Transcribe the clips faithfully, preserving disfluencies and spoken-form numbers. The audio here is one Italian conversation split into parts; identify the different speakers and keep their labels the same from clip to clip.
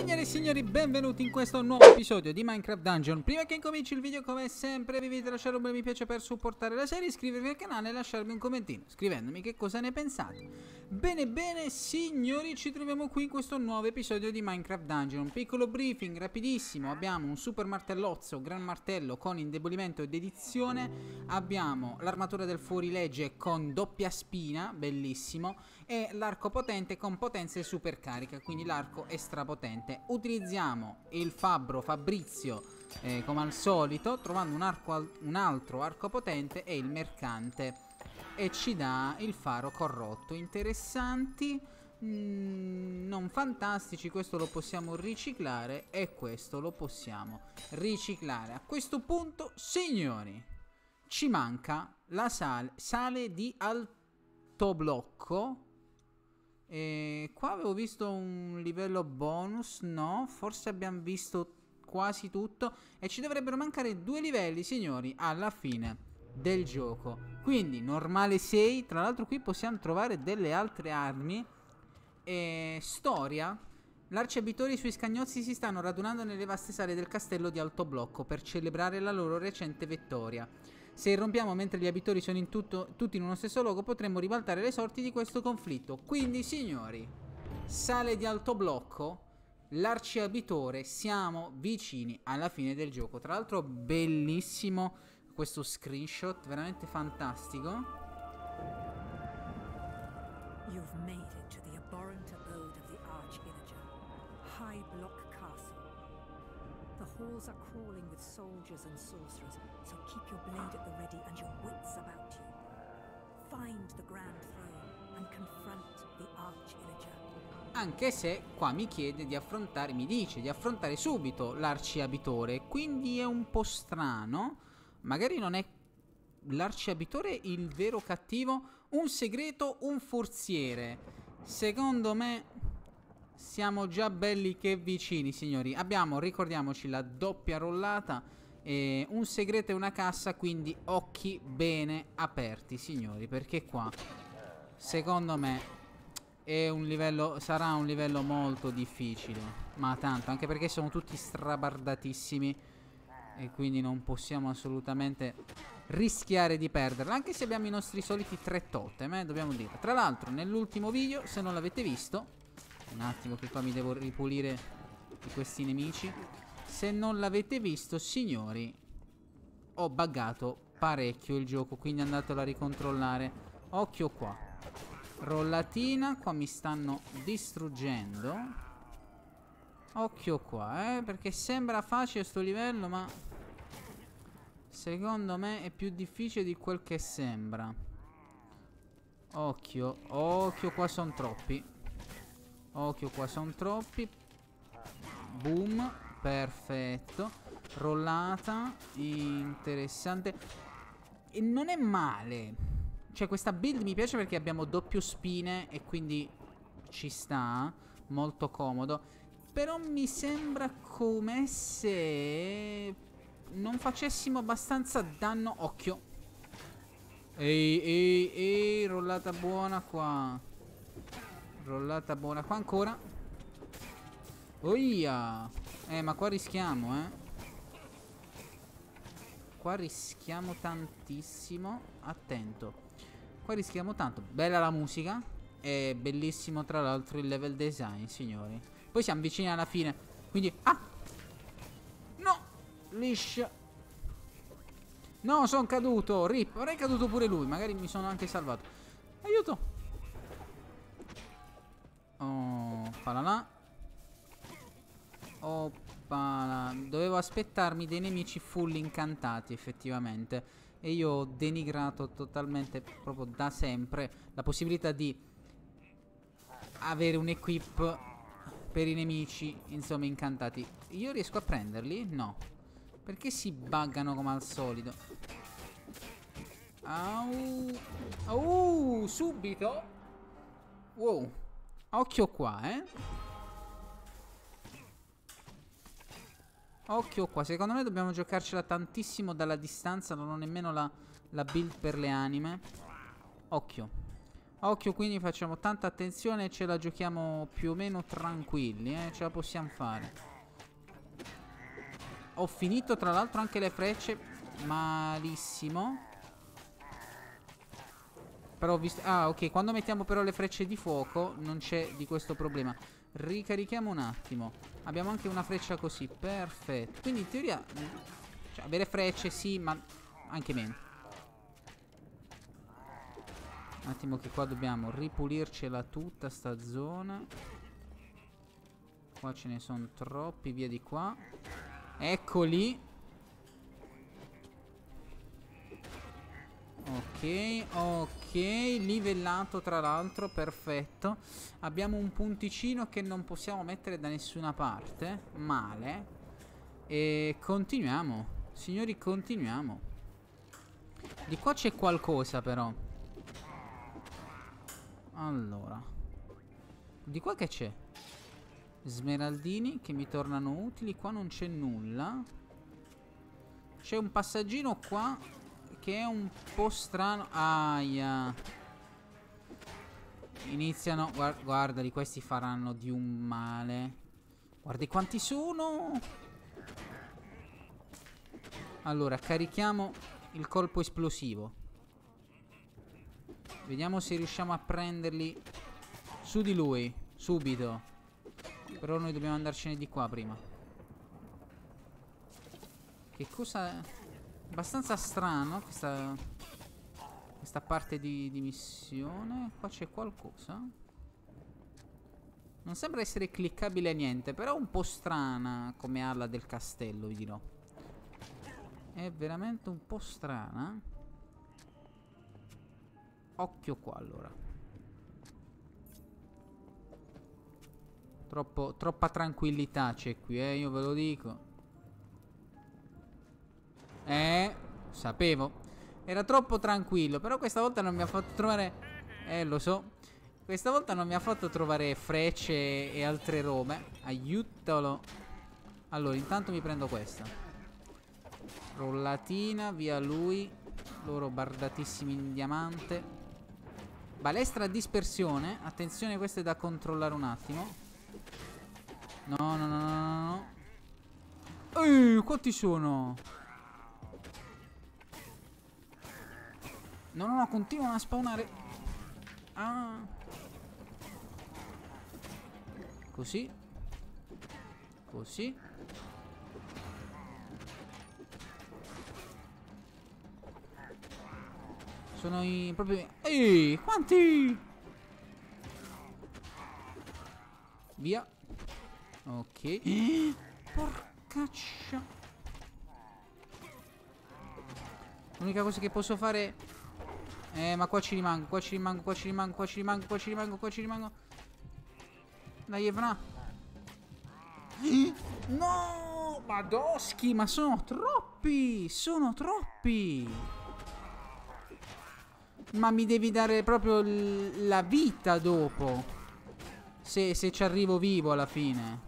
Speaker 1: Signore e signori, benvenuti in questo nuovo episodio di Minecraft Dungeon. Prima che incominci il video, come sempre, vi invito a lasciare un bel mi piace per supportare la serie, iscrivervi al canale e lasciarmi un commentino, scrivendomi che cosa ne pensate. Bene, bene, signori, ci troviamo qui in questo nuovo episodio di Minecraft Dungeon. Un piccolo briefing rapidissimo. Abbiamo un super martellozzo, gran martello con indebolimento ed edizione. Abbiamo l'armatura del fuorilegge con doppia spina, bellissimo. E l'arco potente con potenza e super carica, quindi l'arco è strapotente. Utilizziamo il fabbro Fabrizio eh, come al solito, trovando un, arco al un altro arco potente e il mercante, e ci dà il faro corrotto. Interessanti, mm, non fantastici. Questo lo possiamo riciclare e questo lo possiamo riciclare. A questo punto, signori, ci manca la sale, sale di alto blocco. E qua avevo visto un livello bonus, no? Forse abbiamo visto quasi tutto e ci dovrebbero mancare due livelli, signori, alla fine del gioco. Quindi normale sei. Tra l'altro qui possiamo trovare delle altre armi. E storia: l'arciabitori e i suoi scagnozzi si stanno radunando nelle vaste sale del castello di alto blocco per celebrare la loro recente vittoria. Se irrompiamo mentre gli abitori sono in tutto, tutti in uno stesso luogo, potremmo ribaltare le sorti di questo conflitto. Quindi, signori, sale di alto blocco, l'arciabitore, siamo vicini alla fine del gioco. Tra l'altro bellissimo questo screenshot, veramente fantastico.
Speaker 2: You've made it to the abhorrent abode of the Arch-Illager, High Block Castle. The halls are crawling with soldiers and sorcerers, so keep your blade at the ready and your wits about you. Find the Grand Throne and confront the Arch-Illager.
Speaker 1: Anche se qua mi chiede di affrontare, mi dice di affrontare subito l'arciabitore, quindi è un po' strano. Magari non è l'arciabitore il vero cattivo. Un segreto, un forziere. Secondo me siamo già belli che vicini, signori. Abbiamo, ricordiamoci, la doppia rollata, e un segreto e una cassa, quindi occhi bene aperti, signori, perché qua secondo me è un livello, sarà un livello molto difficile, ma tanto, anche perché sono tutti strabardatissimi e quindi non possiamo assolutamente rischiare di perderla, anche se abbiamo i nostri soliti tre totem, eh, dobbiamo dire. Tra l'altro nell'ultimo video, se non l'avete visto, un attimo che qua mi devo ripulire di questi nemici. Se non l'avete visto, signori, ho buggato parecchio il gioco, quindi andatelo a ricontrollare. Occhio qua, rollatina, qua mi stanno distruggendo. Occhio qua, eh, perché sembra facile sto livello, ma secondo me è più difficile di quel che sembra. Occhio, occhio, qua sono troppi. Occhio, qua sono troppi. Boom, perfetto. Rollata, interessante. E non è male. Cioè, questa build mi piace perché abbiamo doppio spine e quindi ci sta, molto comodo. Però mi sembra come se non facessimo abbastanza danno. Occhio. Ehi, ehi, ehi, rollata buona qua. Rollata buona qua ancora. Oia. Eh, ma qua rischiamo, eh. Qua rischiamo tantissimo. Attento. Qua rischiamo tanto. Bella la musica. E bellissimo tra l'altro il level design, signori. Poi siamo vicini alla fine, quindi... Ah! No! Liscia. No, sono caduto. Rip. Vorrei caduto pure lui. Magari mi sono anche salvato. Aiuto. Oh, là. Oppala. Dovevo aspettarmi dei nemici full incantati, effettivamente. E io ho denigrato totalmente, proprio da sempre, la possibilità di avere un equip per i nemici, insomma, incantati. Io riesco a prenderli? No. Perché si buggano come al solito? Au. Au, subito. Wow. Occhio qua, eh. Occhio qua. Secondo me dobbiamo giocarcela tantissimo dalla distanza. Non ho nemmeno la, la build per le anime. Occhio. Occhio, quindi facciamo tanta attenzione e ce la giochiamo più o meno tranquilli, eh? Ce la possiamo fare. Ho finito tra l'altro anche le frecce. Malissimo. Però ho visto... Ah, ok, quando mettiamo però le frecce di fuoco non c'è di questo problema. Ricarichiamo un attimo. Abbiamo anche una freccia così, perfetto. Quindi in teoria, cioè, avere frecce sì, ma anche meno. Un attimo che qua dobbiamo ripulircela tutta sta zona. Qua ce ne sono troppi, via di qua. Eccoli. Ok, ok, livellato tra l'altro, perfetto. Abbiamo un punticino che non possiamo mettere da nessuna parte. Male. E continuiamo. Signori, continuiamo. Di qua c'è qualcosa però. Allora, di qua che c'è? Smeraldini che mi tornano utili. Qua non c'è nulla. C'è un passaggino qua che è un po' strano. Aia. Iniziano. Guarda, guardali, questi faranno di un male. Guardi quanti sono. Allora, carichiamo il colpo esplosivo. Vediamo se riusciamo a prenderli su di lui, subito. Però noi dobbiamo andarcene di qua prima. Che cosa... abbastanza strano questa... questa parte di, di missione. Qua c'è qualcosa. Non sembra essere cliccabile niente, però un po' strana come ala del castello, vi dirò. È veramente un po' strana. Occhio qua allora. Troppo, troppa tranquillità c'è qui, eh, io ve lo dico. Eh, sapevo. Era troppo tranquillo, però questa volta non mi ha fatto trovare... Eh, lo so. Questa volta non mi ha fatto trovare frecce e altre robe. Aiutalo. Allora, intanto mi prendo questa. Rollatina, via lui. Loro bardatissimi in diamante. Balestra a dispersione. Attenzione, questo è da controllare un attimo. No, no, no, no, no. Ehi, quanti sono? No, no, no, continuano a spawnare. Ah. Così. Così. Sono i proprio... Ehi, quanti? Via. Ok. Porcaccia. L'unica cosa che posso fare... Eh, ma qua ci rimango, qua ci rimango, qua ci rimango, qua ci rimango, qua ci rimango, qua ci rimango. Dai, Evna. No! Madoschi, ma sono troppi! Sono troppi! Ma mi devi dare proprio la vita dopo. Se, se ci arrivo vivo alla fine.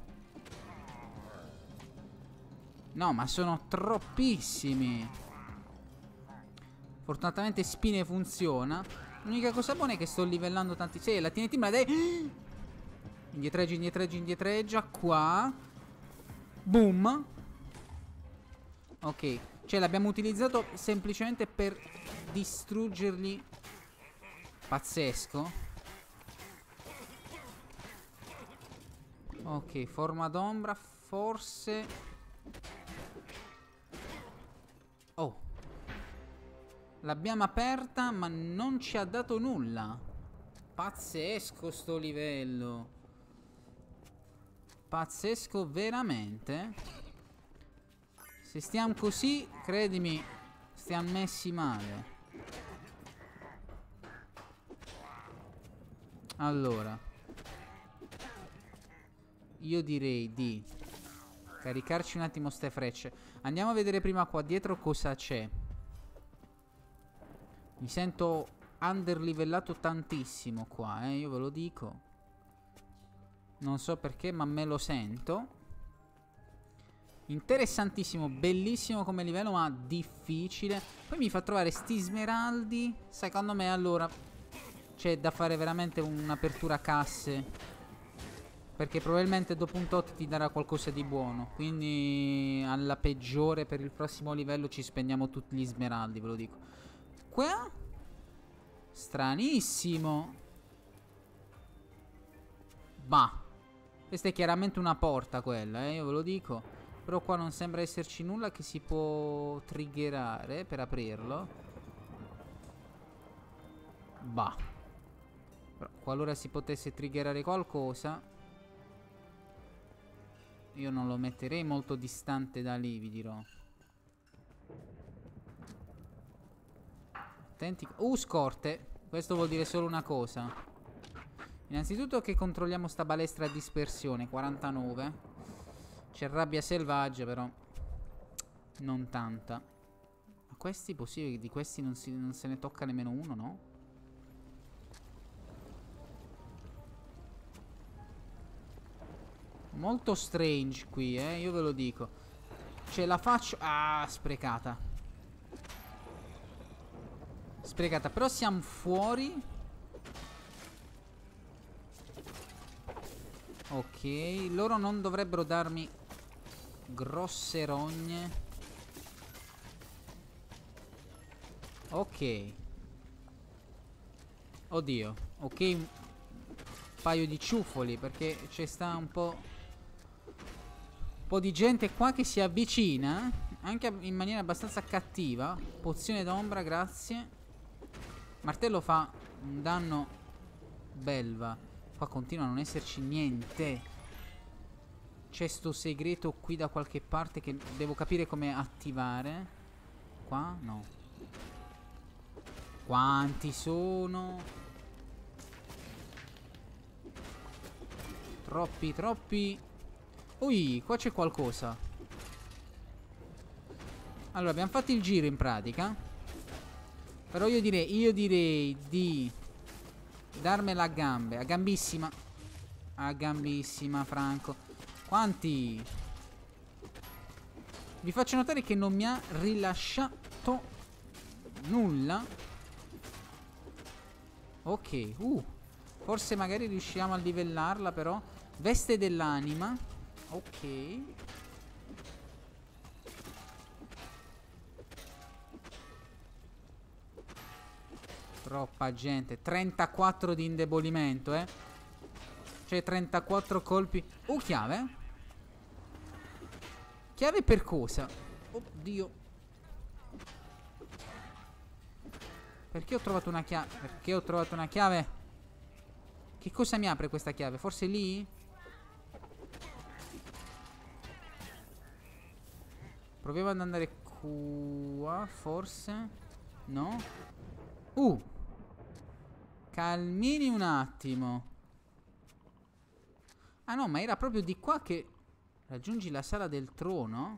Speaker 1: No, ma sono troppissimi. Fortunatamente spine funziona. L'unica cosa buona è che sto livellando tanti. Sì, la T N T me la dai. Indietreggia, indietreggia, indietreggia. Qua. Boom. Ok. Cioè l'abbiamo utilizzato semplicemente per distruggerli. Pazzesco. Ok, forma d'ombra. Forse. Oh. L'abbiamo aperta ma non ci ha dato nulla. Pazzesco sto livello. Pazzesco veramente. Se stiamo così, credimi, stiamo messi male. Allora, io direi di caricarci un attimo ste frecce. Andiamo a vedere prima qua dietro cosa c'è. Mi sento underlivellato tantissimo qua, eh, io ve lo dico. Non so perché, ma me lo sento. Interessantissimo, bellissimo come livello, ma difficile. Poi mi fa trovare sti smeraldi. Secondo me allora c'è da fare veramente un'apertura casse, perché probabilmente dopo un tot ti darà qualcosa di buono. Quindi alla peggiore per il prossimo livello ci spendiamo tutti gli smeraldi, ve lo dico. Qua stranissimo. Bah, questa è chiaramente una porta quella, eh, io ve lo dico. Però qua non sembra esserci nulla che si può triggerare per aprirlo. Bah. Però qualora si potesse triggerare qualcosa, io non lo metterei molto distante da lì, vi dirò. Attenti. Uh, scorte. Questo vuol dire solo una cosa. Innanzitutto che controlliamo sta balestra a dispersione, quarantanove. C'è rabbia selvaggia, però non tanta. Ma questi, possibile che di questi non, si, non se ne tocca nemmeno uno, no? Molto strange qui, eh, io ve lo dico. Ce la faccio... Ah, sprecata. Sprecata, però siamo fuori. Ok, loro non dovrebbero darmi grosse rogne. Ok. Oddio. Ok, un paio di ciuffoli, perché c'è sta un po' un po' di gente qua che si avvicina, anche in maniera abbastanza cattiva. Pozione d'ombra, grazie. Martello fa un danno belva. Qua continua a non esserci niente. C'è sto segreto qui da qualche parte che devo capire come attivare. Qua? No. Quanti sono? Troppi, troppi. Ui, qua c'è qualcosa. Allora, abbiamo fatto il giro in pratica. Però io direi, io direi di darmela a gambe, a gambissima. A gambissima, Franco. Quanti? Vi faccio notare che non mi ha rilasciato nulla. Ok, uh forse magari riusciamo a livellarla, però. Veste dell'anima. Ok. Troppa gente. trentaquattro di indebolimento, eh. Cioè trentaquattro colpi. Oh, chiave. Chiave per cosa? Oddio. Perché ho trovato una chiave? Perché ho trovato una chiave? Che cosa mi apre questa chiave? Forse lì? Proviamo ad andare qua, forse. No? Uh Calmini un attimo. Ah no, ma era proprio di qua che raggiungi la sala del trono?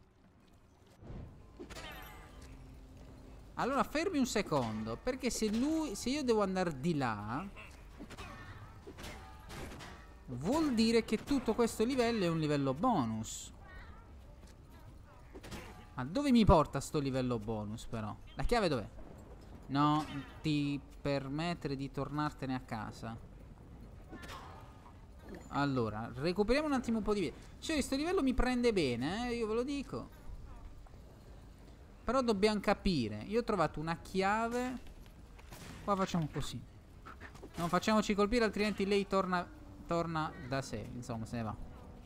Speaker 1: Allora fermi un secondo, perché se lui, se io devo andare di là, vuol dire che tutto questo livello è un livello bonus. Ma dove mi porta sto livello bonus, però? La chiave dov'è? No, ti permettere di tornartene a casa. Allora, recuperiamo un attimo un po' di vita. Cioè, questo livello mi prende bene, eh, io ve lo dico. Però dobbiamo capire. Io ho trovato una chiave. Qua facciamo così. Non facciamoci colpire, altrimenti lei torna, torna da sé. Insomma, se ne va.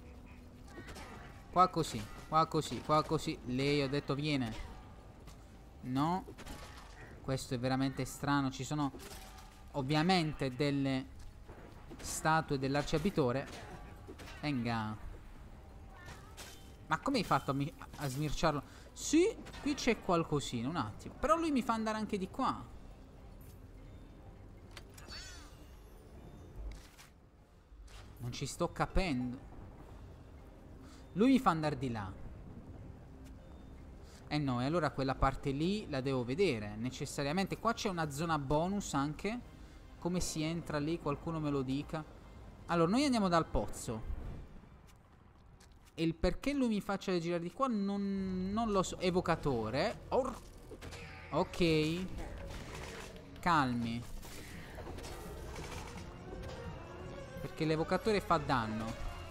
Speaker 1: Qua così, qua così, qua così. Lei, ho detto, viene. No. Questo è veramente strano. Ci sono ovviamente delle statue dell'arciabitore. Venga. Ma come hai fatto a, mi a smirciarlo? Sì, qui c'è qualcosina, un attimo. Però lui mi fa andare anche di qua. Non ci sto capendo. Lui mi fa andare di là. Eh no, e allora quella parte lì la devo vedere necessariamente. Qua c'è una zona bonus anche. Come si entra lì? Qualcuno me lo dica. Allora, noi andiamo dal pozzo. E il perché lui mi faccia girare di qua non, non lo so. Evocatore. Or ok. Calmi. Che l'evocatore fa danno.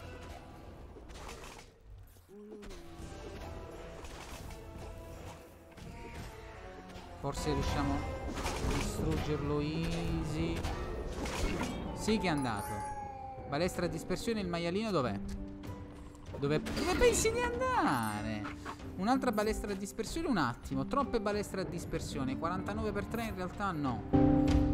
Speaker 1: Forse riusciamo a distruggerlo easy. Sì che è andato. Balestra a dispersione, il maialino dov'è? Dove, dove pensi di andare? Un'altra balestra a dispersione, un attimo. Troppe balestre a dispersione. quarantanove per tre in realtà no.